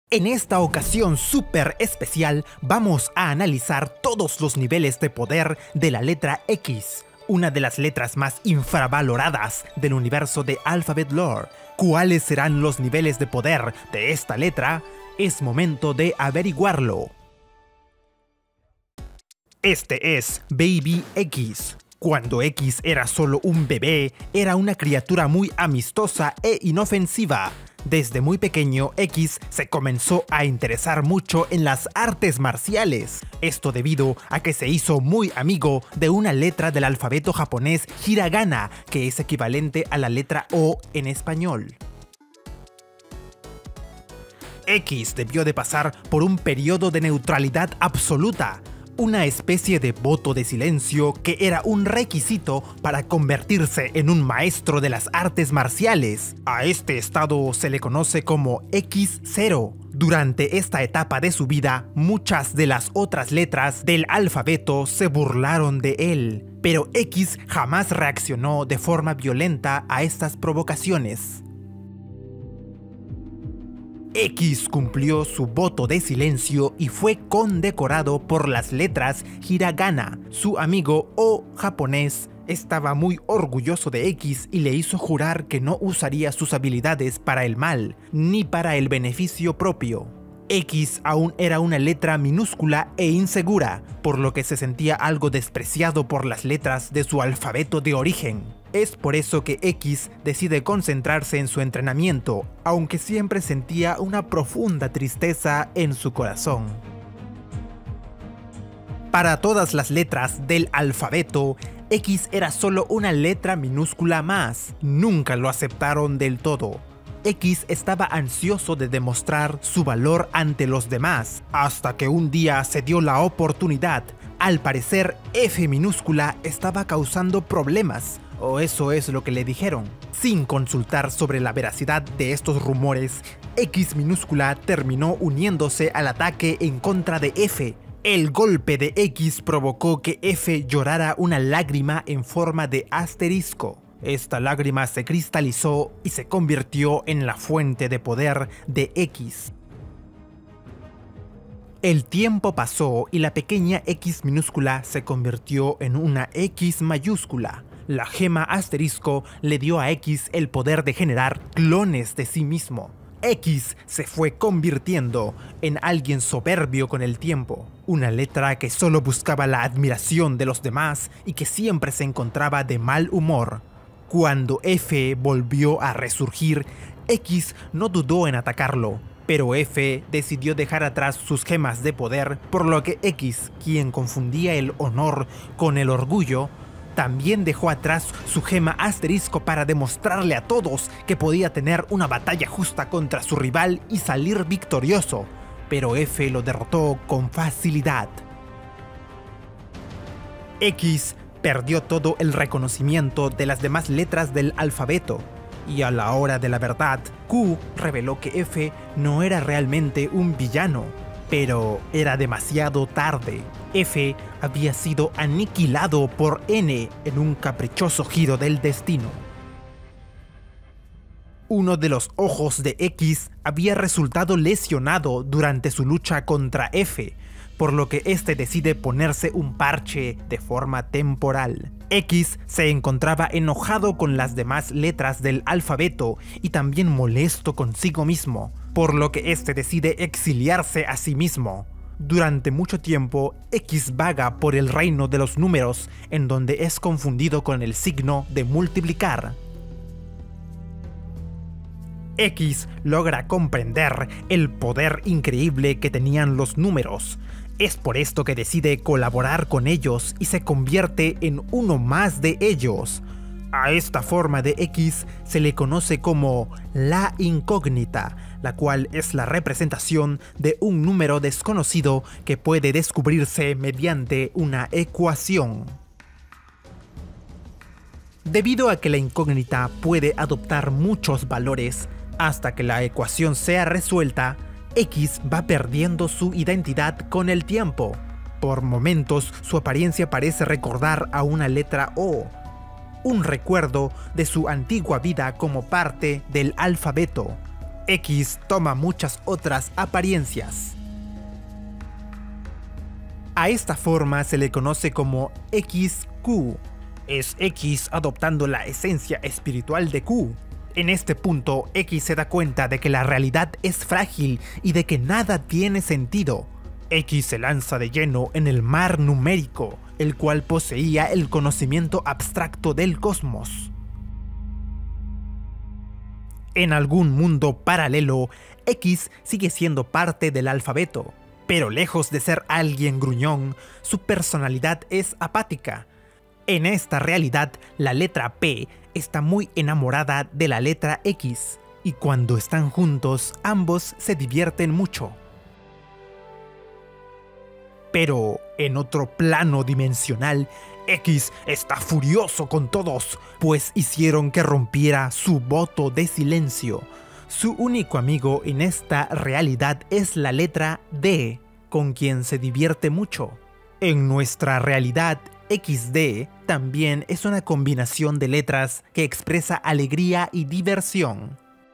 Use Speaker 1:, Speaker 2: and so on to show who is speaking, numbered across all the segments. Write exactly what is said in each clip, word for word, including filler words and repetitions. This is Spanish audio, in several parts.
Speaker 1: En esta ocasión súper especial vamos a analizar todos los niveles de poder de la letra X, una de las letras más infravaloradas del universo de Alphabet Lore. ¿Cuáles serán los niveles de poder de esta letra? Es momento de averiguarlo. Este es Baby X. Cuando X era solo un bebé, era una criatura muy amistosa e inofensiva. Desde muy pequeño, X se comenzó a interesar mucho en las artes marciales. Esto debido a que se hizo muy amigo de una letra del alfabeto japonés hiragana, que es equivalente a la letra O en español. X debió de pasar por un periodo de neutralidad absoluta, una especie de voto de silencio que era un requisito para convertirse en un maestro de las artes marciales. A este estado se le conoce como X cero. Durante esta etapa de su vida, muchas de las otras letras del alfabeto se burlaron de él, pero X jamás reaccionó de forma violenta a estas provocaciones. X cumplió su voto de silencio y fue condecorado por las letras hiragana. Su amigo O japonés estaba muy orgulloso de X y le hizo jurar que no usaría sus habilidades para el mal, ni para el beneficio propio. X aún era una letra minúscula e insegura, por lo que se sentía algo despreciado por las letras de su alfabeto de origen. Es por eso que X decide concentrarse en su entrenamiento, aunque siempre sentía una profunda tristeza en su corazón. Para todas las letras del alfabeto, X era solo una letra minúscula más. Nunca lo aceptaron del todo. X estaba ansioso de demostrar su valor ante los demás, hasta que un día se dio la oportunidad. Al parecer, F minúscula estaba causando problemas, o eso es lo que le dijeron. Sin consultar sobre la veracidad de estos rumores, X minúscula terminó uniéndose al ataque en contra de F. El golpe de X provocó que F llorara una lágrima en forma de asterisco. Esta lágrima se cristalizó y se convirtió en la fuente de poder de X. El tiempo pasó y la pequeña X minúscula se convirtió en una X mayúscula. La gema asterisco le dio a X el poder de generar clones de sí mismo. X se fue convirtiendo en alguien soberbio con el tiempo, una letra que solo buscaba la admiración de los demás y que siempre se encontraba de mal humor. Cuando F volvió a resurgir, X no dudó en atacarlo, pero F decidió dejar atrás sus gemas de poder, por lo que X, quien confundía el honor con el orgullo, también dejó atrás su gema asterisco para demostrarle a todos que podía tener una batalla justa contra su rival y salir victorioso, pero F lo derrotó con facilidad. X perdió todo el reconocimiento de las demás letras del alfabeto, y a la hora de la verdad, Q reveló que F no era realmente un villano, pero era demasiado tarde. F había sido aniquilado por N en un caprichoso giro del destino. Uno de los ojos de X había resultado lesionado durante su lucha contra F, por lo que este decide ponerse un parche de forma temporal. X se encontraba enojado con las demás letras del alfabeto y también molesto consigo mismo, por lo que este decide exiliarse a sí mismo. Durante mucho tiempo, X vaga por el reino de los números, en donde es confundido con el signo de multiplicar. X logra comprender el poder increíble que tenían los números. Es por esto que decide colaborar con ellos y se convierte en uno más de ellos. A esta forma de X se le conoce como la incógnita, la cual es la representación de un número desconocido que puede descubrirse mediante una ecuación. Debido a que la incógnita puede adoptar muchos valores, hasta que la ecuación sea resuelta, X va perdiendo su identidad con el tiempo. Por momentos, su apariencia parece recordar a una letra O, un recuerdo de su antigua vida como parte del alfabeto. X toma muchas otras apariencias. A esta forma se le conoce como X Q. Es X adoptando la esencia espiritual de Q. En este punto, X se da cuenta de que la realidad es frágil y de que nada tiene sentido. X se lanza de lleno en el mar numérico, el cual poseía el conocimiento abstracto del cosmos. En algún mundo paralelo, X sigue siendo parte del alfabeto, pero lejos de ser alguien gruñón, su personalidad es apática. En esta realidad, la letra P está muy enamorada de la letra X, y cuando están juntos, ambos se divierten mucho. Pero en otro plano dimensional, X está furioso con todos, pues hicieron que rompiera su voto de silencio. Su único amigo en esta realidad es la letra D, con quien se divierte mucho. En nuestra realidad, equis de también es una combinación de letras que expresa alegría y diversión.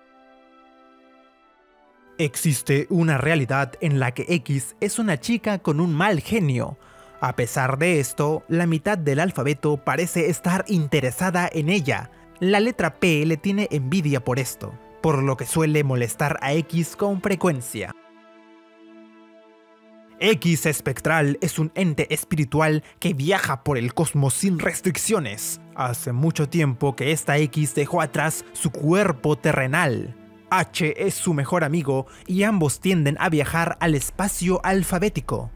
Speaker 1: Existe una realidad en la que X es una chica con un mal genio. A pesar de esto, la mitad del alfabeto parece estar interesada en ella. La letra P le tiene envidia por esto, por lo que suele molestar a X con frecuencia. X espectral es un ente espiritual que viaja por el cosmos sin restricciones. Hace mucho tiempo que esta X dejó atrás su cuerpo terrenal. H es su mejor amigo y ambos tienden a viajar al espacio alfabético.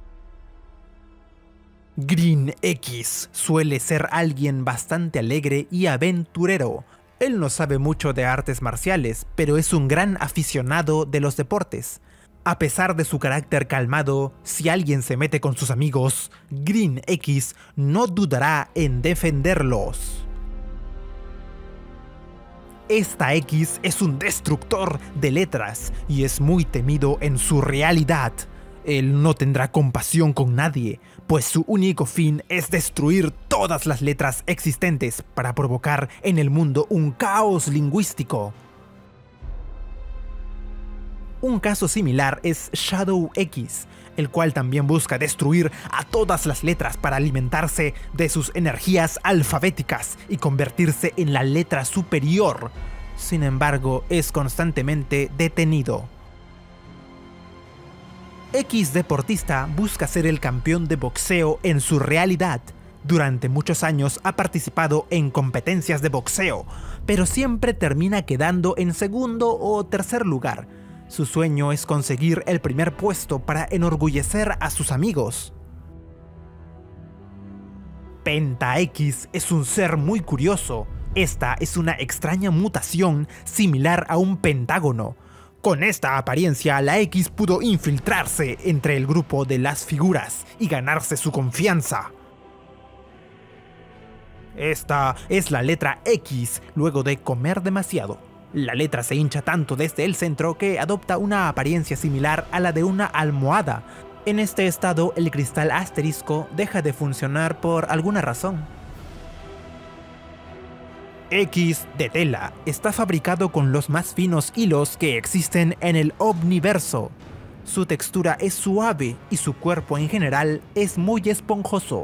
Speaker 1: Green X suele ser alguien bastante alegre y aventurero. Él no sabe mucho de artes marciales, pero es un gran aficionado de los deportes. A pesar de su carácter calmado, si alguien se mete con sus amigos, Green X no dudará en defenderlos. Esta X es un destructor de letras y es muy temido en su realidad. Él no tendrá compasión con nadie, pues su único fin es destruir todas las letras existentes para provocar en el mundo un caos lingüístico. Un caso similar es Shadow X, el cual también busca destruir a todas las letras para alimentarse de sus energías alfabéticas y convertirse en la letra superior. Sin embargo, es constantemente detenido. X deportista busca ser el campeón de boxeo en su realidad. Durante muchos años ha participado en competencias de boxeo, pero siempre termina quedando en segundo o tercer lugar. Su sueño es conseguir el primer puesto para enorgullecer a sus amigos. Penta X es un ser muy curioso. Esta es una extraña mutación similar a un pentágono. Con esta apariencia, la X pudo infiltrarse entre el grupo de las figuras y ganarse su confianza. Esta es la letra X luego de comer demasiado. La letra se hincha tanto desde el centro que adopta una apariencia similar a la de una almohada. En este estado, el cristal asterisco deja de funcionar por alguna razón. X de tela está fabricado con los más finos hilos que existen en el omniverso. Su textura es suave y su cuerpo en general es muy esponjoso.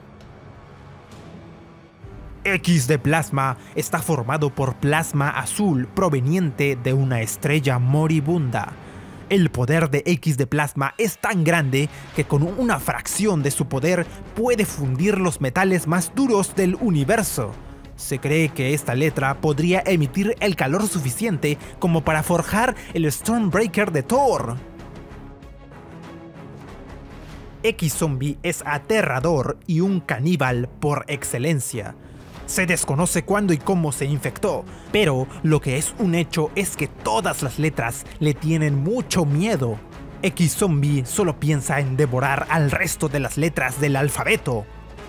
Speaker 1: X de plasma está formado por plasma azul proveniente de una estrella moribunda. El poder de X de plasma es tan grande que con una fracción de su poder puede fundir los metales más duros del universo. Se cree que esta letra podría emitir el calor suficiente como para forjar el Stormbreaker de Thor. X-Zombie es aterrador y un caníbal por excelencia. Se desconoce cuándo y cómo se infectó, pero lo que es un hecho es que todas las letras le tienen mucho miedo. X-Zombie solo piensa en devorar al resto de las letras del alfabeto.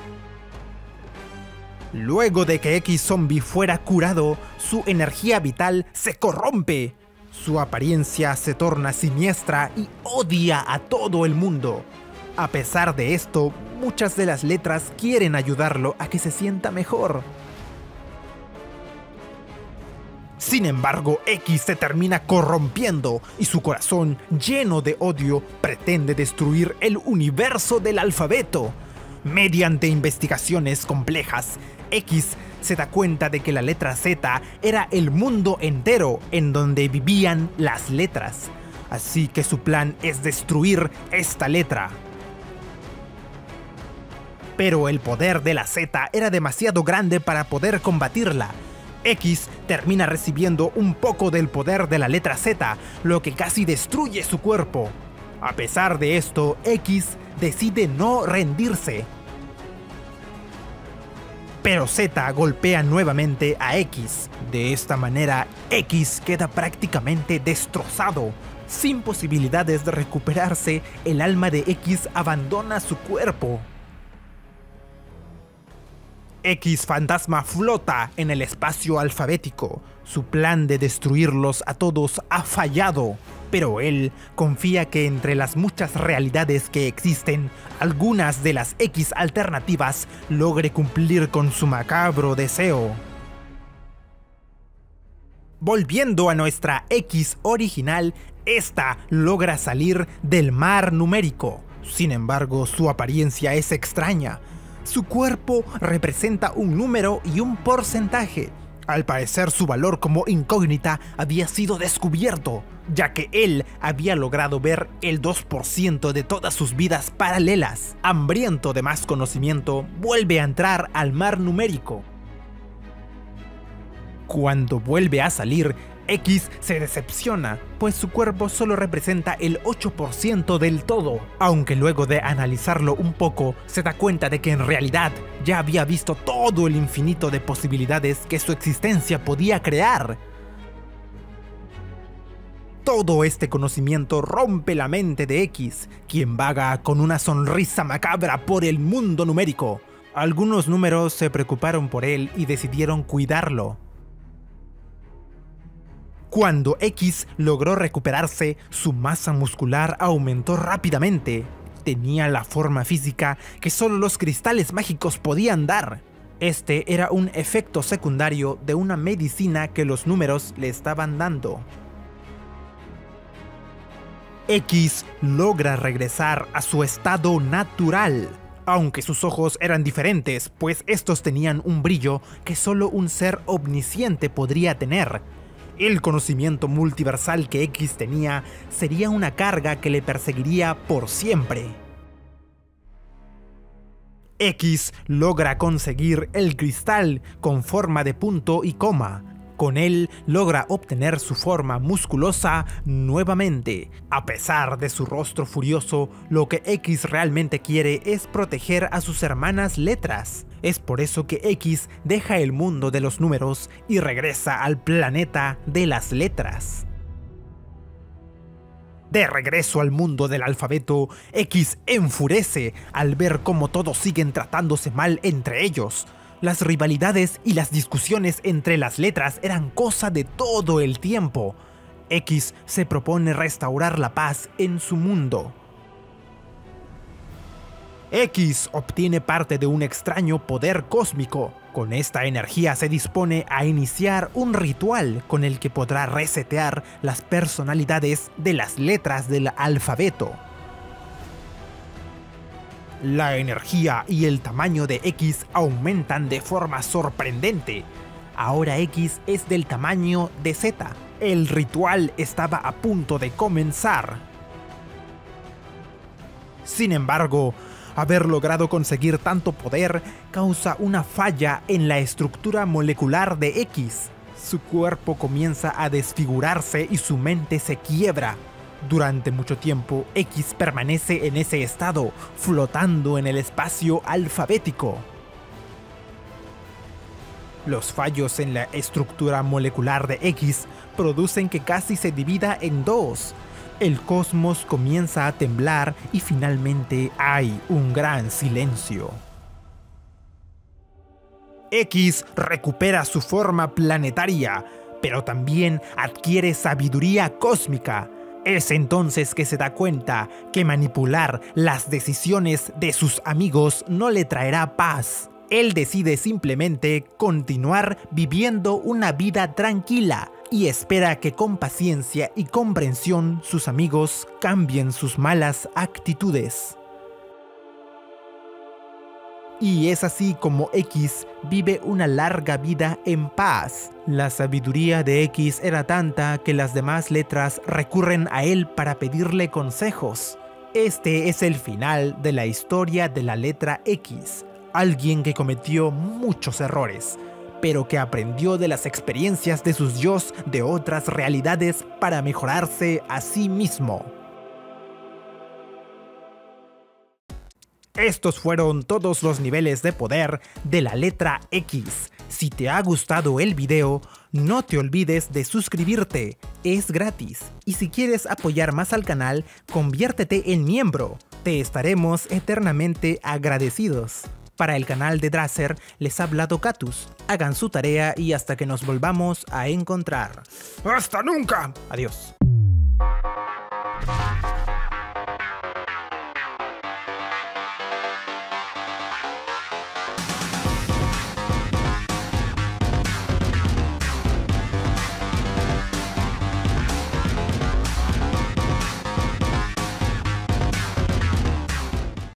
Speaker 1: Luego de que X-Zombie fuera curado, su energía vital se corrompe. Su apariencia se torna siniestra y odia a todo el mundo. A pesar de esto, muchas de las letras quieren ayudarlo a que se sienta mejor. Sin embargo, X se termina corrompiendo y su corazón, lleno de odio, pretende destruir el universo del alfabeto. Mediante investigaciones complejas, X se da cuenta de que la letra Z era el mundo entero en donde vivían las letras. Así que su plan es destruir esta letra. Pero el poder de la Z era demasiado grande para poder combatirla. X termina recibiendo un poco del poder de la letra Z, lo que casi destruye su cuerpo. A pesar de esto, X decide no rendirse. Pero Z golpea nuevamente a X. De esta manera, X queda prácticamente destrozado. Sin posibilidades de recuperarse, el alma de X abandona su cuerpo. X Fantasma flota en el espacio alfabético. Su plan de destruirlos a todos ha fallado, pero él confía que entre las muchas realidades que existen, algunas de las X alternativas logre cumplir con su macabro deseo. Volviendo a nuestra X original, esta logra salir del mar numérico. Sin embargo, su apariencia es extraña. Su cuerpo representa un número y un porcentaje. Al parecer, su valor como incógnita había sido descubierto, ya que él había logrado ver el dos por ciento de todas sus vidas paralelas. Hambriento de más conocimiento, vuelve a entrar al mar numérico. Cuando vuelve a salir, X se decepciona, pues su cuerpo solo representa el ocho por ciento del todo, aunque luego de analizarlo un poco, se da cuenta de que en realidad ya había visto todo el infinito de posibilidades que su existencia podía crear. Todo este conocimiento rompe la mente de X, quien vaga con una sonrisa macabra por el mundo numérico. Algunos números se preocuparon por él y decidieron cuidarlo. Cuando X logró recuperarse, su masa muscular aumentó rápidamente. Tenía la forma física que solo los cristales mágicos podían dar. Este era un efecto secundario de una medicina que los números le estaban dando. X logra regresar a su estado natural, aunque sus ojos eran diferentes, pues estos tenían un brillo que solo un ser omnisciente podría tener. El conocimiento multiversal que X tenía sería una carga que le perseguiría por siempre. X logra conseguir el cristal con forma de punto y coma. Con él logra obtener su forma musculosa nuevamente. A pesar de su rostro furioso, lo que X realmente quiere es proteger a sus hermanas letras. Es por eso que X deja el mundo de los números y regresa al planeta de las letras. De regreso al mundo del alfabeto, X enfurece al ver cómo todos siguen tratándose mal entre ellos. Las rivalidades y las discusiones entre las letras eran cosa de todo el tiempo. X se propone restaurar la paz en su mundo. X obtiene parte de un extraño poder cósmico. Con esta energía se dispone a iniciar un ritual con el que podrá resetear las personalidades de las letras del alfabeto. La energía y el tamaño de X aumentan de forma sorprendente. Ahora X es del tamaño de Z. El ritual estaba a punto de comenzar. Sin embargo, haber logrado conseguir tanto poder causa una falla en la estructura molecular de X. Su cuerpo comienza a desfigurarse y su mente se quiebra. Durante mucho tiempo, X permanece en ese estado, flotando en el espacio alfabético. Los fallos en la estructura molecular de X producen que casi se divida en dos. El cosmos comienza a temblar y finalmente hay un gran silencio. X recupera su forma planetaria, pero también adquiere sabiduría cósmica. Es entonces que se da cuenta que manipular las decisiones de sus amigos no le traerá paz. Él decide simplemente continuar viviendo una vida tranquila, y espera que con paciencia y comprensión sus amigos cambien sus malas actitudes. Y es así como X vive una larga vida en paz. La sabiduría de X era tanta que las demás letras recurren a él para pedirle consejos. Este es el final de la historia de la letra X, alguien que cometió muchos errores, pero que aprendió de las experiencias de sus yos de otras realidades para mejorarse a sí mismo. Estos fueron todos los niveles de poder de la letra X. Si te ha gustado el video, no te olvides de suscribirte, es gratis. Y si quieres apoyar más al canal, conviértete en miembro. Te estaremos eternamente agradecidos. Para el canal de Drazzer les ha hablado Catus. Hagan su tarea y hasta que nos volvamos a encontrar. ¡Hasta nunca! Adiós.